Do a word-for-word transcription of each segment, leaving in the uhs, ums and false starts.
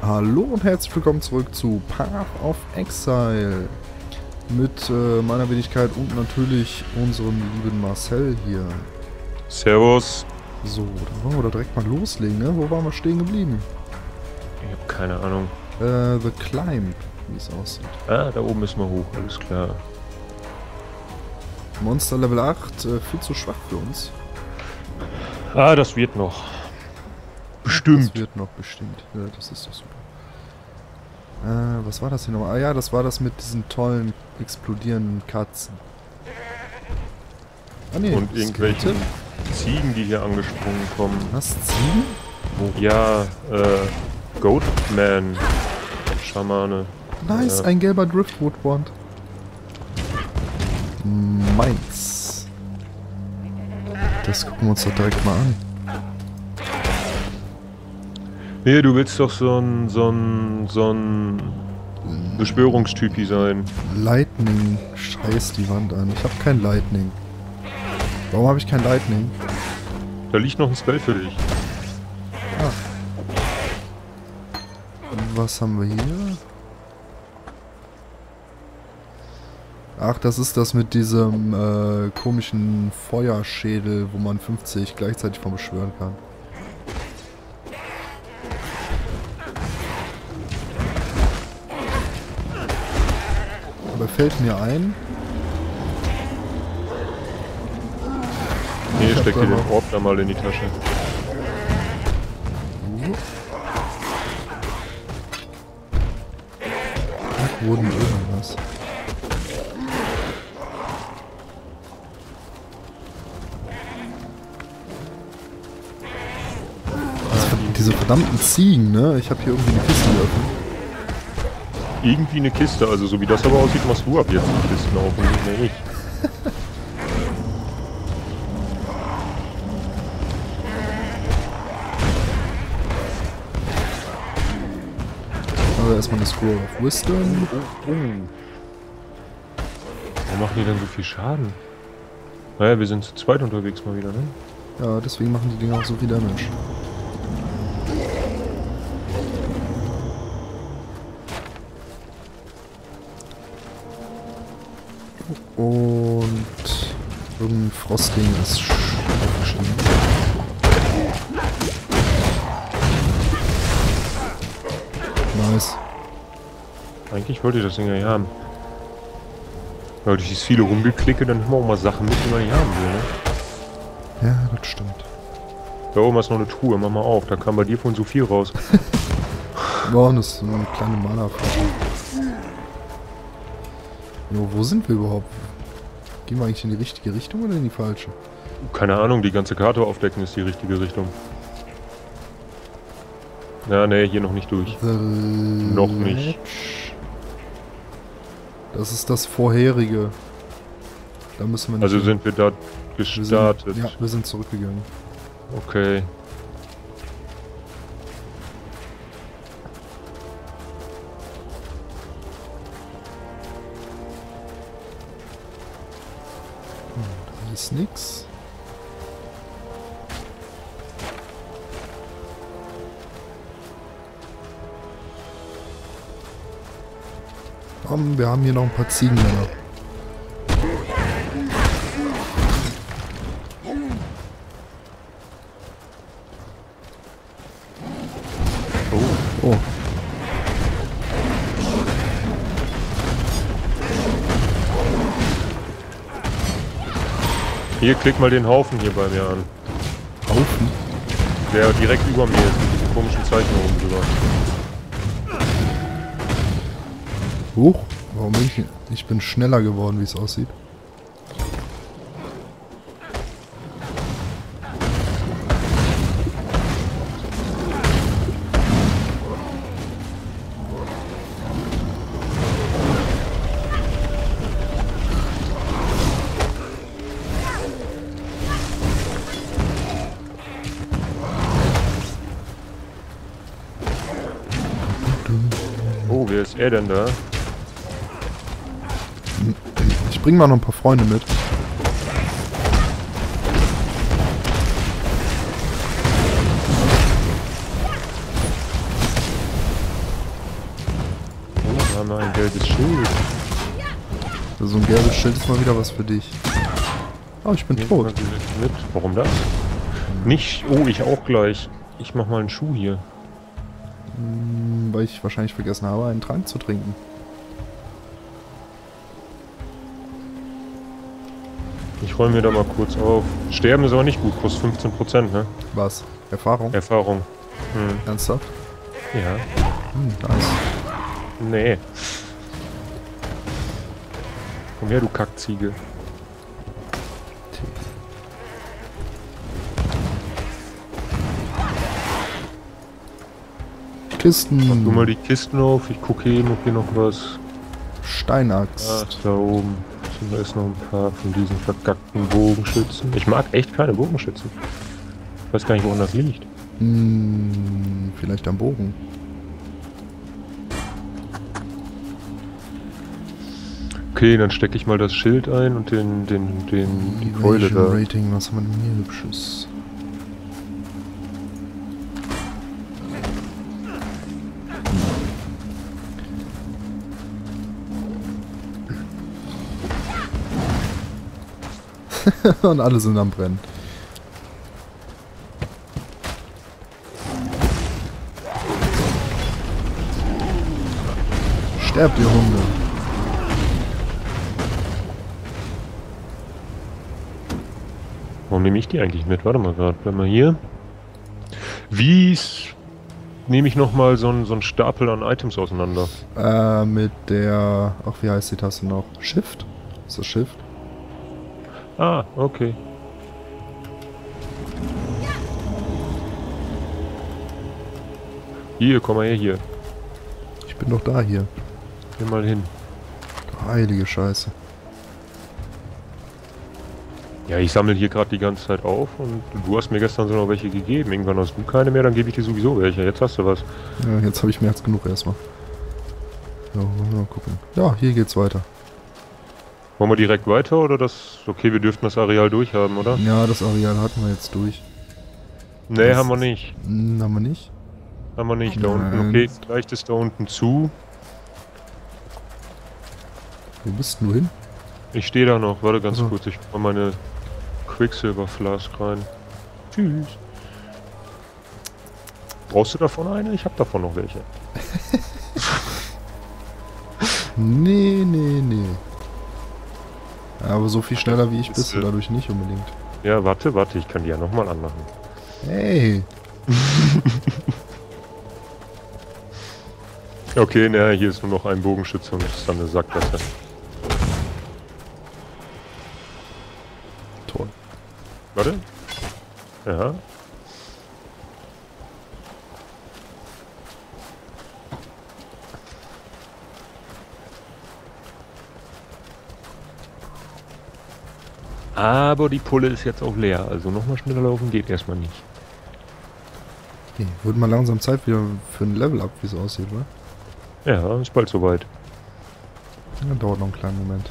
Hallo und herzlich willkommen zurück zu Path of Exile mit äh, meiner Wenigkeit und natürlich unserem lieben Marcel hier. Servus. So, dann wollen wir da direkt mal loslegen, ne? Wo waren wir stehen geblieben? Ich habe keine Ahnung. Äh, The Climb, wie es aussieht. Ah, da oben müssen wir hoch, alles klar. Monster Level acht, äh, viel zu schwach für uns. Ah, das wird noch. Bestimmt. Das wird noch bestimmt. Ja, das ist doch super. Äh, was war das hier nochmal? Ah ja, das war das mit diesen tollen, explodierenden Katzen. Ah nee, Und irgendwelche Skelette? Ziegen, die hier angesprungen kommen. Was, Ziegen? Wo? Ja, äh, Goatman. Schamane. Nice, Ja. ein gelber Driftwood-Wand. Meins. Das gucken wir uns doch direkt mal an. Nee, du willst doch so ein, so ein, so ein Beschwörungstypi sein. Lightning. Scheiß die Wand an. Ich habe kein Lightning. Warum habe ich kein Lightning? Da liegt noch ein Spell für dich. Ah. Was haben wir hier? Ach, das ist das mit diesem äh, komischen Feuerschädel, wo man fünfzig gleichzeitig von beschwören kann. Aber fällt mir ein... Nee, Ich hab steck da dir den noch- Orb da mal in die Tasche. Wurden irgendwas. Also, diese verdammten Ziegen, ne? Ich habe hier irgendwie eine Kiste geöffnet. Irgendwie eine Kiste, also so wie das aber aussieht, machst du ab jetzt die Kisten auf und nicht mehr ich. Also erstmal eine Scroll of Wisdom. Oh, oh. Warum machen die denn so viel Schaden? Naja, wir sind zu zweit unterwegs mal wieder, ne? Ja, deswegen machen die Dinger auch so viel Damage. Und irgendein Frostling ist sch- aufgestiegen. Nice. Eigentlich wollte ich das Ding ja nicht haben. Weil durch dieses viele Rumgeklicke, dann haben wir auch mal Sachen mit, die man nicht haben will, ne? Ja, das stimmt. Da oben ist noch eine Truhe, mach mal auf. Da kam bei dir vorhin so viel raus. Boah, das ist so eine kleine Mana-Flasche. Jo, wo sind wir überhaupt? Gehen wir eigentlich in die richtige Richtung oder in die falsche? Keine Ahnung, die ganze Karte aufdecken ist die richtige Richtung. Ja, ne, hier noch nicht durch. The Noch nicht. Ledge. Das ist das vorherige. Da müssen wir nicht Also hin. sind wir da Wir sind- gestartet. Ja, wir sind zurückgegangen. Okay. Da ist nix. Komm, wir haben hier noch ein paar Ziegenmänner. Oh. Oh. Hier, klick mal den Haufen hier bei mir an. Haufen. Der direkt über mir ist, mit diesen komischen Zeichen oben drüber. Hoch. Warum bin ich... Ich bin schneller geworden, wie es aussieht. Oh, wer ist er denn da? Ich bring mal noch ein paar Freunde mit. nein, gelbes Schild. So ein gelbes Schild ist mal wieder was für dich. Oh, ich bin Nehmen tot. wir direkt mit. Warum das? Nicht. Oh, ich auch gleich. Ich mach mal einen Schuh hier. Hm, weil ich wahrscheinlich vergessen habe, einen Trank zu trinken. Ich räume mir da mal kurz auf. Sterben ist aber nicht gut, plus fünfzehn Prozent, ne? Was? Erfahrung? Erfahrung. Hm. Ernsthaft? Ja. Hm, nice. Nee. Komm her, du Kackziege. Kisten. Mach du mal die Kisten auf, ich gucke eben, ob hier noch was... Steinaxt. Ach, da oben. Da ist noch ein paar von diesen verkackten Bogenschützen. Ich mag echt keine Bogenschützen. Ich weiß gar nicht, woran das liegt. Hm, vielleicht am Bogen. Okay, dann stecke ich mal das Schild ein und den, den, den, die Keule da. Rating, was haben wir denn hier hübsches? Und alle sind am Brennen. Sterbt, ihr Hunde. Warum nehme ich die eigentlich mit? Warte mal gerade, bleib mal hier. Wie s- nehme ich nochmal so einen so einen Stapel an Items auseinander? Äh, mit der... Ach, wie heißt die Taste noch? Shift? Ist das Shift? Ah, okay. Hier, komm mal her, hier. Ich bin doch da hier. Geh mal hin. Heilige Scheiße. Ja, ich sammle hier gerade die ganze Zeit auf und du hast mir gestern so noch welche gegeben. Irgendwann hast du keine mehr, dann gebe ich dir sowieso welche. Jetzt hast du was. Ja, jetzt habe ich mehr als genug erstmal. So, mal gucken. Ja, hier geht's weiter. Wollen wir direkt weiter oder das... Okay, wir dürften das Areal durchhaben, oder? Ja, das Areal hatten wir jetzt durch. Nee, Das haben wir ist- nicht. Hm, haben wir nicht? Haben wir nicht. Da Nein. unten, okay, vielleicht ist da unten zu. Wo bist du hin? Ich stehe da noch. Warte ganz Also. kurz, ich mach meine Quicksilver Flask rein. Tschüss. Brauchst du davon eine? Ich habe davon noch welche. Nee, nee, nee. Aber so viel schneller wie ich Ist, bist du äh, dadurch nicht unbedingt. Ja, warte, warte, ich kann die ja nochmal anmachen. Hey! Okay, naja, hier ist nur noch ein Bogenschütze und das ist dann eine Sackgasse. Toll. Warte. Ja. Aber die Pulle ist jetzt auch leer, also nochmal schneller laufen geht erstmal nicht. Okay, wird mal langsam Zeit wieder für ein Level-Up, wie es aussieht, wa? Ja, ist bald soweit. Ja, dauert noch einen kleinen Moment.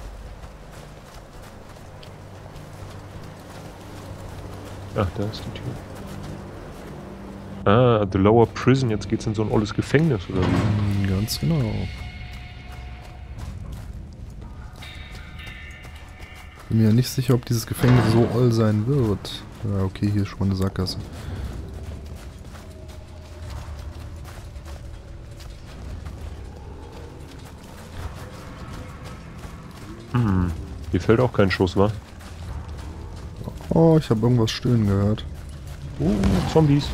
Ach, da ist die Tür. Ah, The Lower Prison, jetzt geht's in so ein olles Gefängnis, oder wie? Hm, ganz genau. Bin mir ja nicht sicher, ob dieses Gefängnis so oll sein wird. Ja, okay, hier ist schon mal eine Sackgasse. Hm, hier fällt auch kein Schuss, wa? Oh, ich habe irgendwas stöhnen gehört. Oh, Zombies.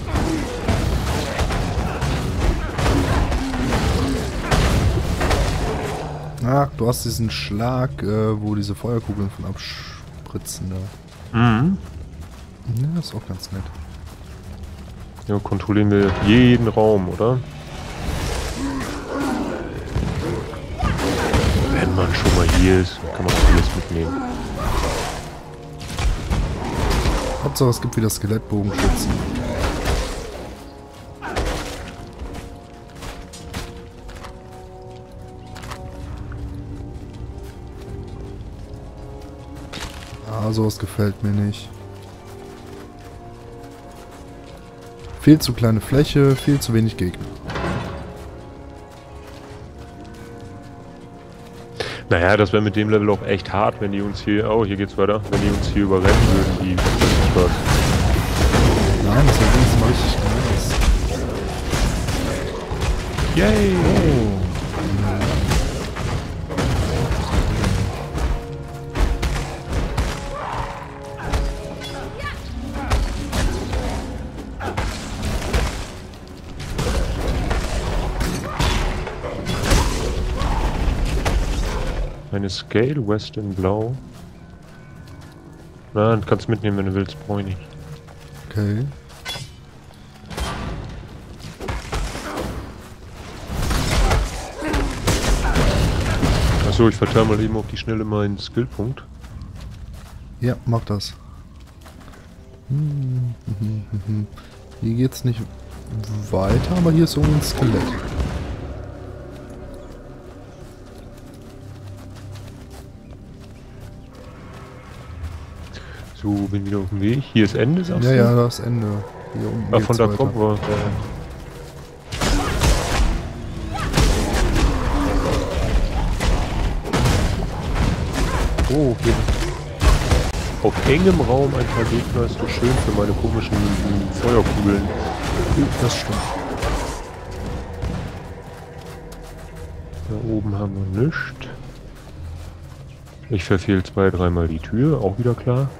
Ach, du hast diesen Schlag, äh, wo diese Feuerkugeln von abspritzen da. Mhm. Ja, ist auch ganz nett. Ja, kontrollieren wir jeden Raum, oder? Wenn man schon mal hier ist, kann man alles mitnehmen. Hauptsache es gibt wieder Skelettbogenschützen. Ah, sowas gefällt mir nicht. Viel zu kleine Fläche, viel zu wenig Gegner. Naja, das wäre mit dem Level auch echt hart, wenn die uns hier... Oh, hier geht's weiter. Wenn die uns hier überrennen würden, die... Was? Nein, das wäre wenigstens mal richtig nice. Yay! Oh. Eine Scale, West in Blau. Na, du kannst mitnehmen, wenn du willst, brauche ich nicht. Okay. Achso, ich verteile mal eben auf die Schnelle meinen Skillpunkt. Ja, mach das. Hm, hm, hm, hm. Hier geht's nicht weiter, aber hier ist so ein Skelett. So, bin wieder auf dem Weg. Hier ist Ende, sagst Ja, du? ja, das Ende. Hier unten Ah, geht's von da weiter. kommen wir. Oh, hier. Auf engem Raum ein paar Gegner ist doch schön für meine komischen Feuerkugeln. Das stimmt. Da oben haben wir nichts. Ich verfehle zwei, dreimal die Tür, auch wieder klar.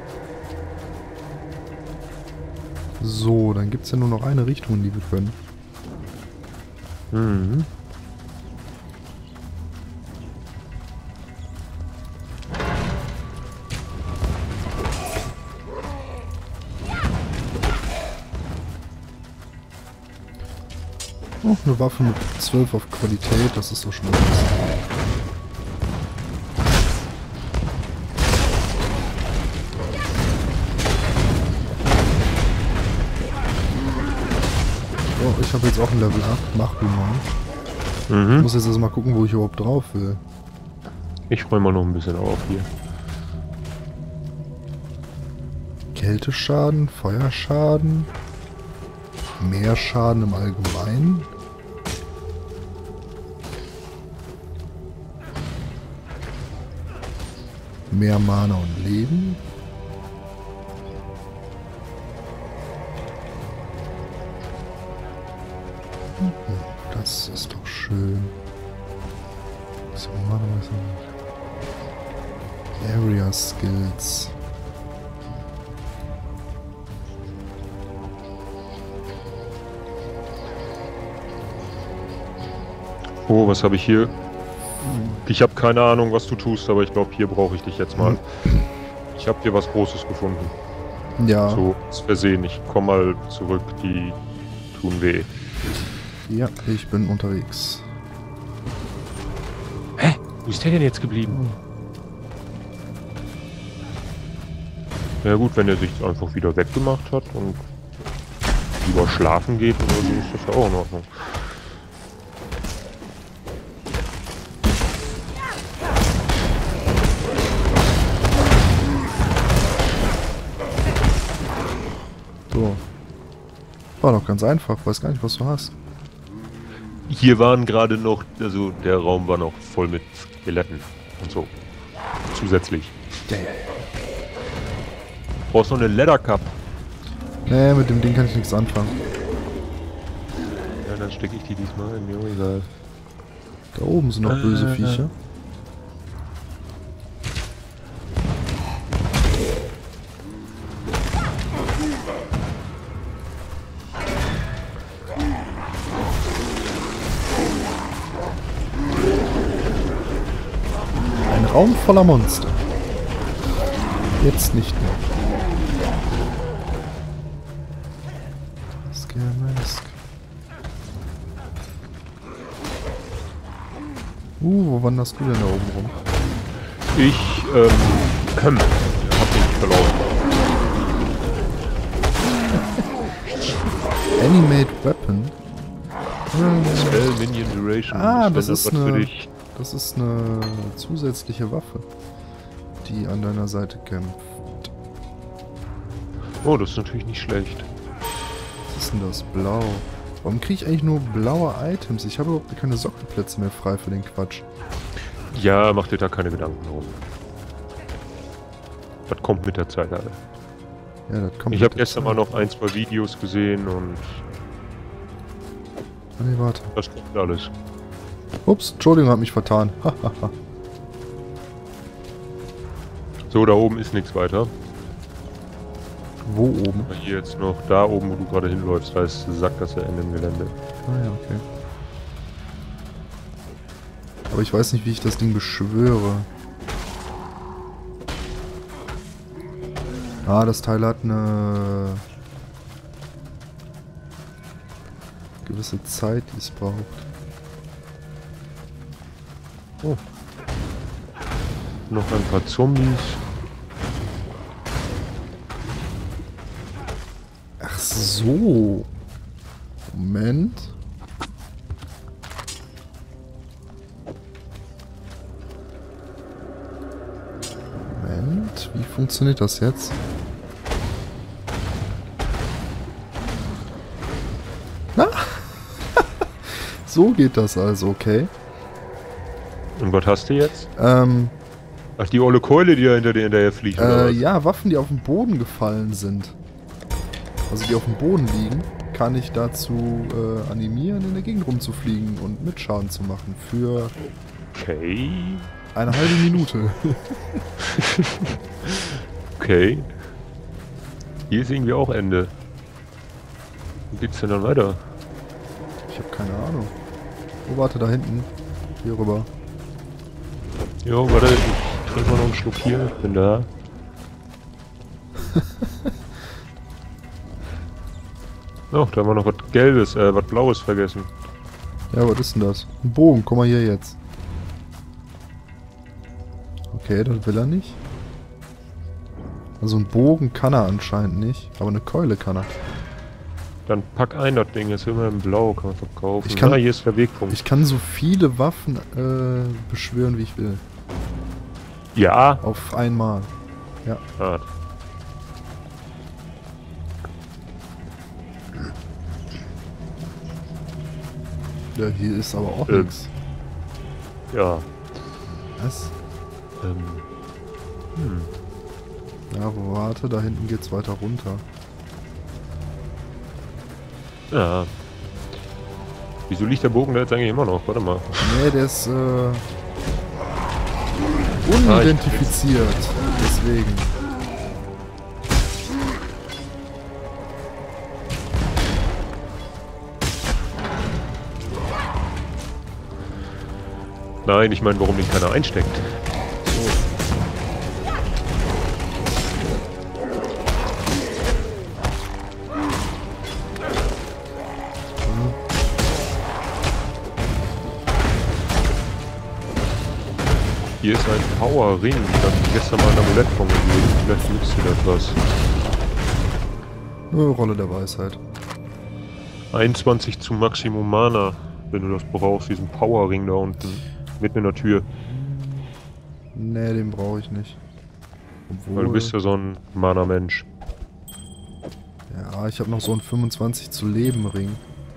So, dann gibt's ja nur noch eine Richtung, in die wir können. Mhm. Oh, eine Waffe mit zwölf auf Qualität, das ist doch schon was. Oh, ich habe jetzt auch ein Level acht. Mach du mal. Ich Mhm. muss jetzt erst mal gucken, wo ich überhaupt drauf will. Ich räume mal noch ein bisschen auf hier. Kälteschaden, Feuerschaden, mehr Schaden im Allgemeinen. Mehr Mana und Leben. Das ist doch schön. So, Mana ist Area Skills. Oh, was habe ich hier? Ich habe keine Ahnung, was du tust, aber ich glaube, hier brauche ich dich jetzt mal. Ich habe hier was Großes gefunden. Ja. So, aus Versehen. Ich komme mal zurück, die tun weh. Ja, ich bin unterwegs. Hä? Wo ist der denn jetzt geblieben? Ja gut, wenn er sich einfach wieder weggemacht hat und lieber schlafen geht oder so, ist das ja auch in Ordnung. So. War doch ganz einfach, weiß gar nicht, was du hast. Hier waren gerade noch, also der Raum war noch voll mit Skeletten und so. Zusätzlich. Ja, ja, ja. Brauchst noch eine Leather Cup. Nee, mit dem Ding kann ich nichts anfangen. Ja, dann stecke ich die diesmal in. Jo, egal. Da oben sind noch Äh, böse äh, Viecher. Ein Raum voller Monster. Jetzt nicht mehr. Scare-Mask. Uh, wo wanderst du denn da oben rum? Ich, ähm, hab mich verlaufen. Animate Weapon. Spell Minion Duration. Ah, Ich das finde ist was für eine, dich. das ist eine zusätzliche Waffe, die an deiner Seite kämpft. Oh, das ist natürlich nicht schlecht. Was ist denn das? Blau. Warum kriege ich eigentlich nur blaue Items? Ich habe überhaupt keine Sockenplätze mehr frei für den Quatsch. Ja, mach dir da keine Gedanken drum. Das kommt mit der Zeit, Alter. Ja, das kommt Ich mit habe der gestern Zeit. mal noch ein, zwei Videos gesehen und Ah, nee, warte. das kommt alles. Ups, Entschuldigung, hab mich vertan. Hahaha. So, da oben ist nichts weiter. Wo oben? Aber hier jetzt noch, da oben, wo du gerade hinläufst, da ist Sackgasse Ende im Gelände. Ah ja, okay. Aber ich weiß nicht, wie ich das Ding beschwöre. Ah, das Teil hat eine gewisse Zeit, die es braucht. Oh. Noch ein paar Zombies. Ach so. Moment. Moment, wie funktioniert das jetzt? Na? So geht das also, okay. Und was hast du jetzt? Ähm, Ach, die olle Keule, die da hinter dir hinterher fliegt, oder äh, was? ja, Waffen, die auf den Boden gefallen sind. Also die auf dem Boden liegen, kann ich dazu äh, animieren, in der Gegend rumzufliegen und mit Schaden zu machen. Für Okay. eine halbe Minute. Okay. Hier ist irgendwie auch Ende. Wo geht's denn dann weiter? Ich habe keine Ahnung. Oh, warte, da hinten. Hier rüber. Jo, warte, ich trinke mal noch einen Schluck hier. Ich bin da. Oh, da haben wir noch was Gelbes, äh, was Blaues vergessen. Ja, was ist denn das? Ein Bogen, guck mal hier jetzt. Okay, das will er nicht. Also ein Bogen kann er anscheinend nicht, aber eine Keule kann er. Dann pack ein das Ding, jetzt immer in Blau, kann man verkaufen. Ich kann- ah, hier ist der Wegpunkt. Ich kann so viele Waffen äh, beschwören, wie ich will. ja! Auf einmal. Ah, Ja, hier ist aber auch Ähm. nichts. ja. Was? Ähm. Hm. Ja, warte, da hinten geht's weiter runter. Ja. Wieso liegt der Bogen da jetzt eigentlich immer noch? Warte mal. Nee, der ist äh, unidentifiziert. Deswegen. Nein, ich meine, warum den keiner einsteckt. Hier ist ein Power-Ring. Da hab ich gestern mal ein Amulett von gegeben. Vielleicht nützt dir das was. Nur Rolle der Weisheit. einundzwanzig zu Maximum Mana, wenn du das brauchst. Diesen Power-Ring da unten. Mitten in der Tür. Nee, den brauche ich nicht. Obwohl, Weil du bist ja so ein Mana-Mensch. ja, ich habe noch so einen fünfundzwanzig zu Leben Ring.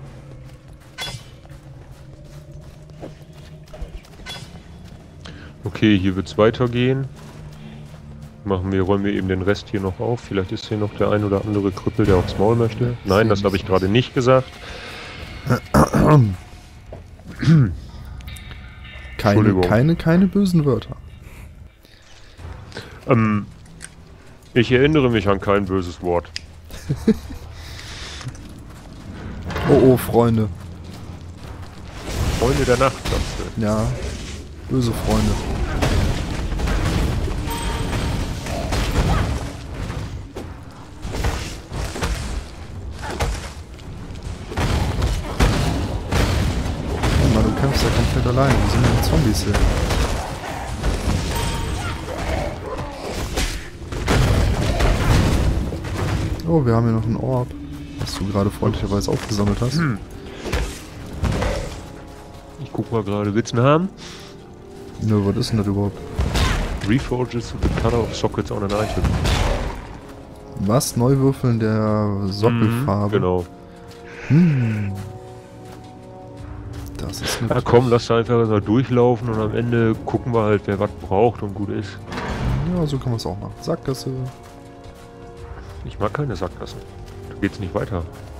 Okay, hier wird's weitergehen. Machen wir, räumen wir eben den Rest hier noch auf. Vielleicht ist hier noch der ein oder andere Krüppel, der aufs Maul möchte. Nein, das habe ich gerade nicht gesagt. Keine, Entschuldigung. keine, keine bösen Wörter. Ähm, ich erinnere mich an kein böses Wort. Oh, oh, Freunde. Freunde der Nacht, sagst du. Ja, böse Freunde. Oh Mann, du kämpfst ja komplett allein. Wo sind denn die Zombies hier? Oh, wir haben hier noch einen Orb, was du gerade freundlicherweise aufgesammelt hast. Hm. Ich guck mal gerade, willst du einen haben? Nö, was ist denn das überhaupt? Reforges the color of sockets on an item. Was? Neuwürfeln der Sockelfarbe? Mhm, genau. Hm. Das ist Ja, natürlich... komm, lass da einfach mal durchlaufen und am Ende gucken wir halt, wer was braucht und gut ist. Ja, so kann man es auch machen. Sackgasse. Ich mag keine Sackgassen. Da geht's nicht weiter.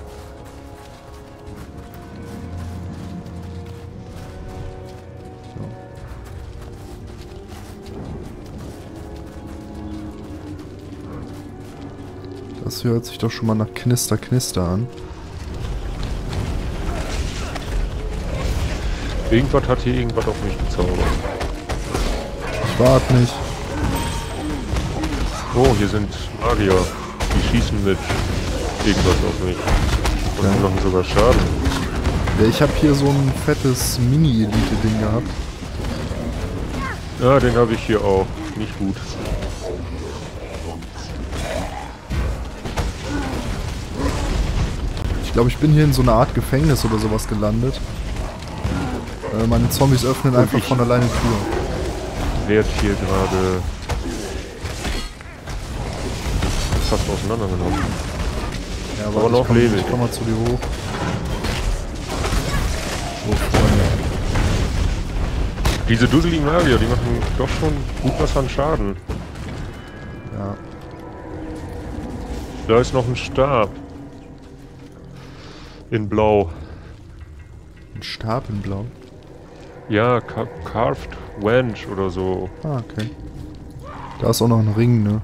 Das hört sich doch schon mal nach Knister, Knister an. Irgendwas hat hier irgendwas auf mich gezaubert. Ich warte nicht. Oh, hier sind Magier. Die schießen mit irgendwas auf mich. Und Ja. die machen sogar Schaden. Ja, ich habe hier so ein fettes Mini-Elite-Ding gehabt. Ja, den habe ich hier auch. Nicht gut. Ich glaube, ich bin hier in so einer Art Gefängnis oder sowas gelandet. Äh, meine Zombies öffnen Und einfach ich- von alleine Tür. Werd hier gerade fast auseinandergenommen. Ja, Aber noch ich komm, lebe ich. ich komm mal zu dir hoch. So, Freunde. Diese dusseligen Magier, die machen doch schon gut was an Schaden. Ja. Da ist noch ein Stab. In Blau. Ein Stab in Blau. Ja, Ca Carved Wench oder so. Ah, okay. Da ist auch noch ein Ring, ne?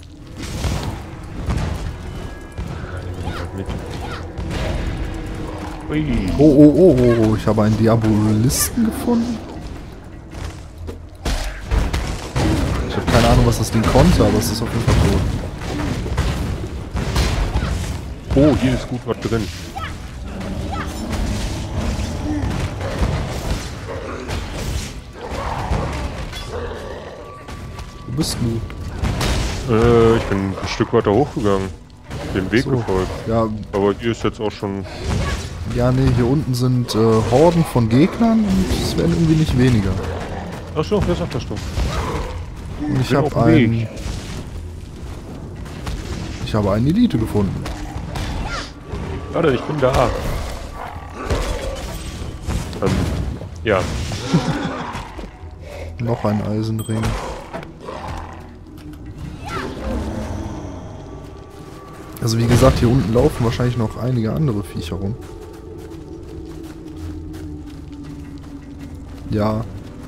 Mit. Ui. Oh, oh, oh, oh, oh. Ich habe einen Diabolisten gefunden. Ich habe keine Ahnung, was das Ding konnte, aber es ist auf jeden Fall tot. Oh, hier ist gut was drin. Wo bist du? Äh, ich bin ein Stück weiter hochgegangen. Dem Weg So. gefolgt. Ja, Aber hier ist jetzt auch schon... ja, nee, hier unten sind äh, Horden von Gegnern und es werden irgendwie nicht weniger. Achso, wer sagt das doch? Und ich Bin habe auf dem Weg. einen... Ich habe einen Elite gefunden. Warte, ich bin da. Ähm, ja. Noch ein Eisenring. Also wie gesagt, hier unten laufen wahrscheinlich noch einige andere Viecher rum. Ja.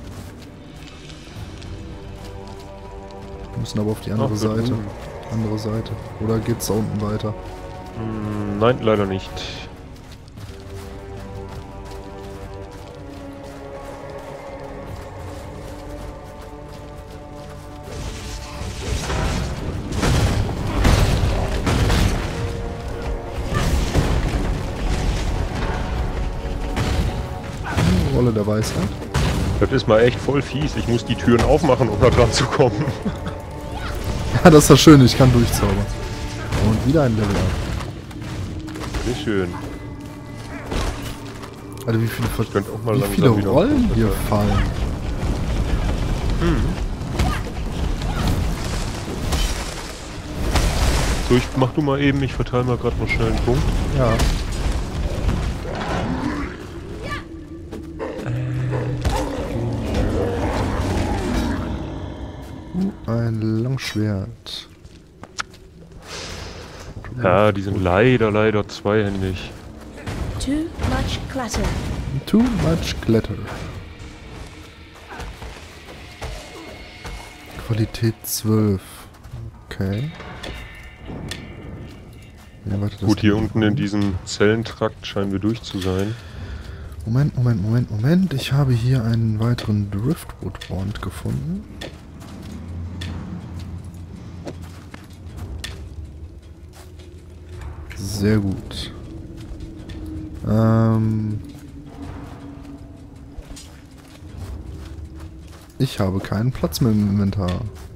Wir müssen aber auf die andere Ach, da Seite. drüben. Andere Seite. Oder geht's da unten weiter? Hm, nein, leider nicht. Rolle der Weisheit. Das ist mal echt voll fies. Ich muss die Türen aufmachen, um da dran zu kommen. Ja, das ist das Schöne, ich kann durchzaubern. Und wieder ein Level up. Sehr schön. Alter, wie viele, Ver könnte auch mal wie langsam viele wieder Rollen hier runter. fallen. So, ich mach du mal eben, ich verteile mal gerade noch schnell einen Punkt. Ja. Uh, ein Langschwert. Ja, die sind leider, leider zweihändig. Too much clutter. Too much Glitter. Qualität zwölf. Okay. Ja, warte, das Gut, hier kann- unten in diesem Zellentrakt scheinen wir durch zu sein. Moment, Moment, Moment, Moment. Ich habe hier einen weiteren Driftwood Wand gefunden. Sehr gut. Ähm ich habe keinen Platz mehr im Inventar.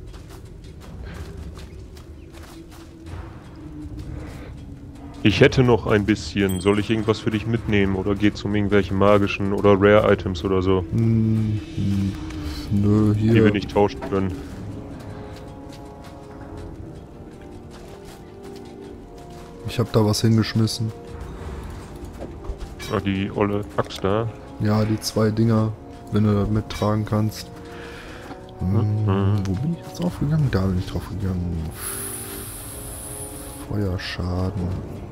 Ich hätte noch ein bisschen. Soll ich irgendwas für dich mitnehmen? Oder geht's um irgendwelche magischen oder Rare Items oder so, Hm, hm, nö, die wir hier. nicht tauschen können? Ich habe da was hingeschmissen. Ah, die olle Axt da. Ja, die zwei Dinger, wenn du das mittragen kannst. Hm, Mhm. wo bin ich jetzt draufgegangen? Da bin ich draufgegangen. Feuerschaden.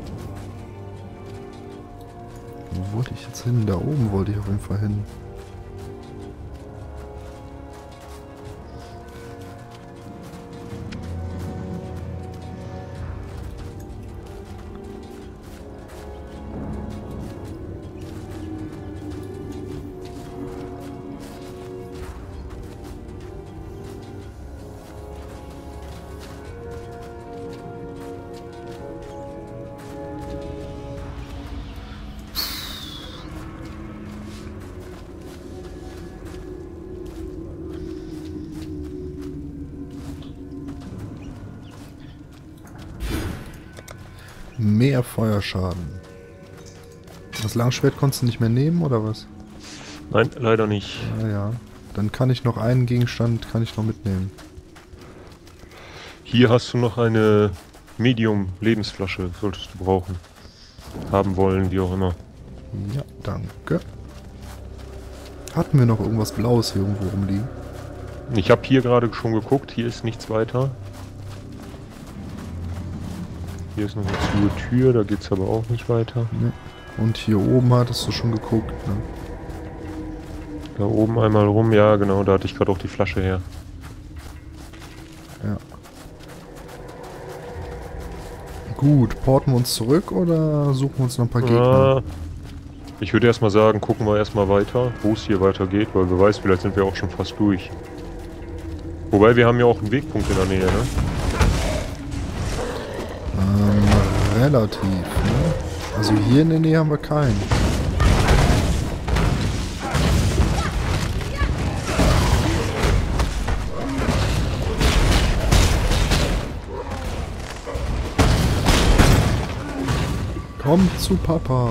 Wo wollte ich jetzt hin? Da oben wollte ich auf jeden Fall hin. Mehr Feuerschaden. Das Langschwert konntest du nicht mehr nehmen, oder was? Nein, leider nicht. Ah ja. Dann kann ich noch einen Gegenstand, kann ich noch mitnehmen. Hier hast du noch eine Medium-Lebensflasche, solltest du brauchen. Haben wollen, wie auch immer. Ja, danke. Hatten wir noch irgendwas Blaues hier irgendwo rumliegen? Ich habe hier gerade schon geguckt, hier ist nichts weiter. Hier ist noch eine zu Tür, da geht's aber auch nicht weiter. Ne. Und hier oben hattest du schon geguckt, ne? Da oben einmal rum, ja genau, da hatte ich gerade auch die Flasche her. Ja. Gut, porten wir uns zurück oder suchen wir uns noch ein paar Gegner? Ah, ich würde erstmal sagen, gucken wir erstmal weiter, wo es hier weitergeht, weil wer weiß, vielleicht sind wir auch schon fast durch. Wobei, wir haben ja auch einen Wegpunkt in der Nähe, ne? Ähm, relativ, ne? Also hier in der Nähe haben wir keinen. Komm zu Papa.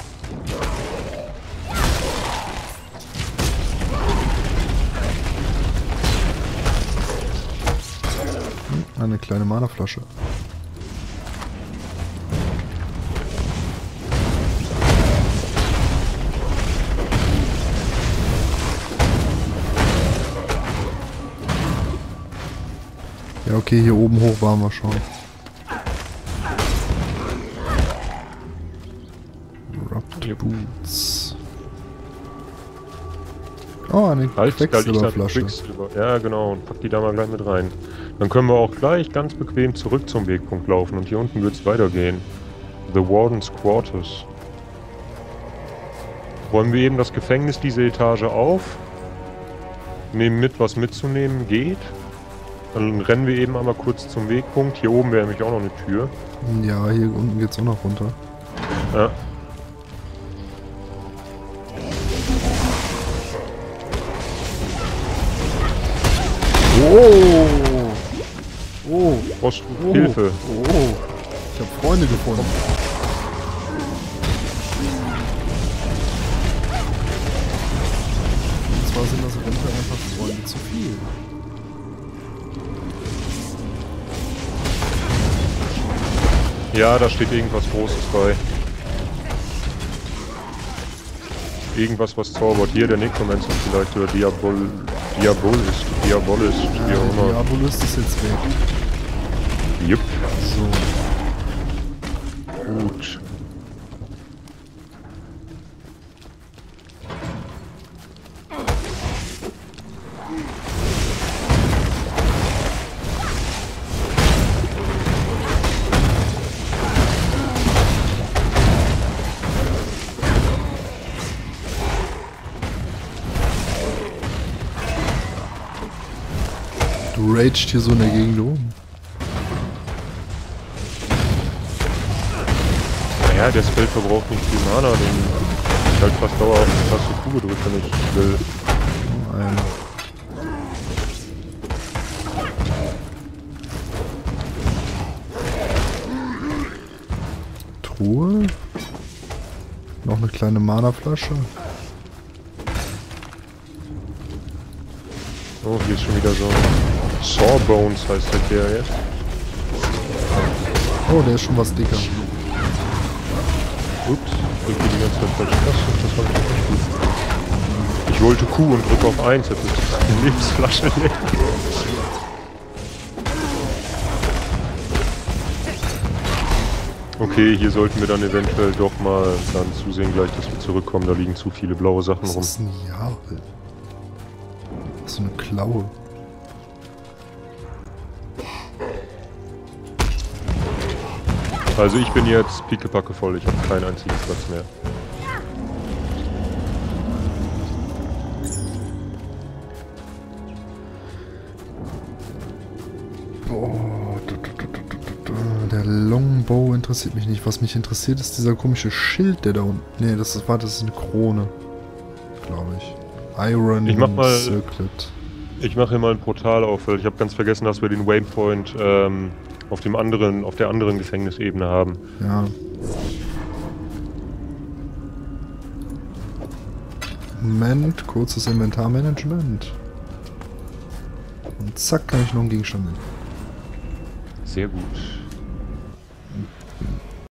Hm, eine kleine Mana-Flasche. Ja, okay, hier oben hoch waren wir schon. Rubbed Boots. Oh, eine Halt, da liegt da Quecksilberflasche. Quecksilber. Ja, genau, und pack die da mal gleich mit rein. Dann können wir auch gleich ganz bequem zurück zum Wegpunkt laufen und hier unten wird es weitergehen. The Warden's Quarters. Räumen wir eben das Gefängnis diese Etage auf. Nehmen mit, was mitzunehmen geht. Dann rennen wir eben einmal kurz zum Wegpunkt. Hier oben wäre nämlich auch noch eine Tür. Ja, hier unten geht's auch noch runter. Ja. Oh! Oh! Brauchst du Oh! Hilfe? Oh! Ich habe Freunde gefunden. Und zwar sind das eventuell einfach Freunde zu viel. Ja, da steht irgendwas Großes bei. Irgendwas, was zaubert. Hier der Necromancer vielleicht oder Diabol... Diabolist. Diabolist, wie auch immer. Diabolist ist jetzt weg. Jupp. So. Gut. Du ragest hier so in der Gegend um. Naja, der Spell verbraucht nicht viel Mana, den ich halt fast dauerhaft die Taste Q gedrückt, wenn ich will. Ein. Truhe. Noch eine kleine Mana-Flasche. Oh, hier ist schon wieder so Sawbones heißt der jetzt. Oh, der ist schon was dicker. Ups, drücke die ganze Zeit falsche Taste, das war nicht gut. wollte Q und drücke auf eins, jetzt ist die Lebensflasche leer. Okay, hier sollten wir dann eventuell doch mal dann zusehen gleich, dass wir zurückkommen. Da liegen zu viele blaue Sachen Was rum. ist ein Jabel? So eine Klaue. Also ich bin jetzt pickepacke voll, ich habe keinen einzigen Platz mehr. Oh, du, du, du, du, du, du. Der Longbow interessiert mich nicht. Was mich interessiert, ist dieser komische Schild, der da unten... Nee, das ist, warte, das ist eine Krone. Glaube ich. Iron Ich mach mal- Circlet. Ich mache hier mal ein Portal auf, weil ich habe ganz vergessen, dass wir den Waypoint ähm, auf dem anderen, auf der anderen Gefängnisebene haben. Ja. Moment, kurzes Inventarmanagement. Und zack, kann ich noch einen Gegenstand nehmen. Sehr gut.